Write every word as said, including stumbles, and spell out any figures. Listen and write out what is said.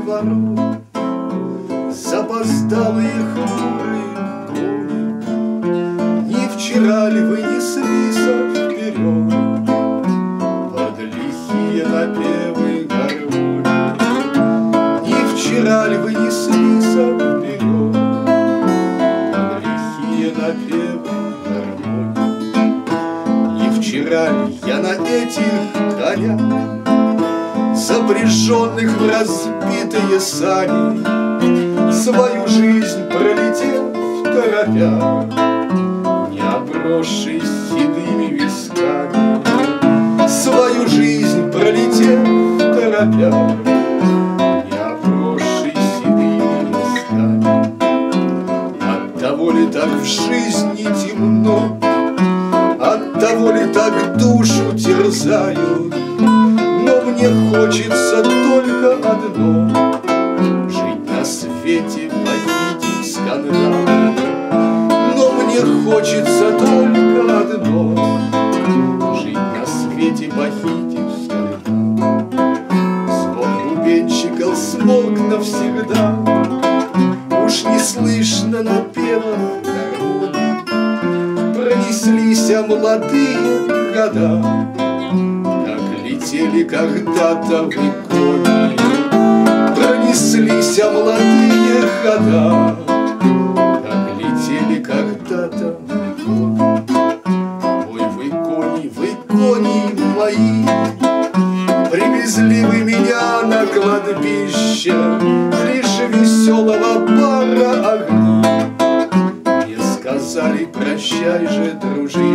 ворот, запоздалые хмурые годы. Не вчера ли вы неслись вперед под лихие напевы гармонии? Не вчера ли вы неслись вперед под лихие напевы гармонии? Не вчера ли я на этих конях, запряженных в разбитые сани, свою жизнь пролетел торопя, не обросший седыми висками, свою жизнь пролетел торопя, не обросший седыми висками. Оттого ли так в жизни темно, оттого ли так душу терзают? Но мне хочется только одно — жить на свете, похитить скандал. Но мне хочется только одно — жить на свете, похитить скандал. Звон бубенчиков смолк навсегда, уж не слышно напевов гармонии. Пронеслись молодые года, летели когда-то в иконе. Пронеслись молодые года, как летели когда-то в иконе. Ой, в иконе, в иконе мои, привезли вы меня на кладбище лишь веселого пара огней. Мне сказали: прощай же, дружище,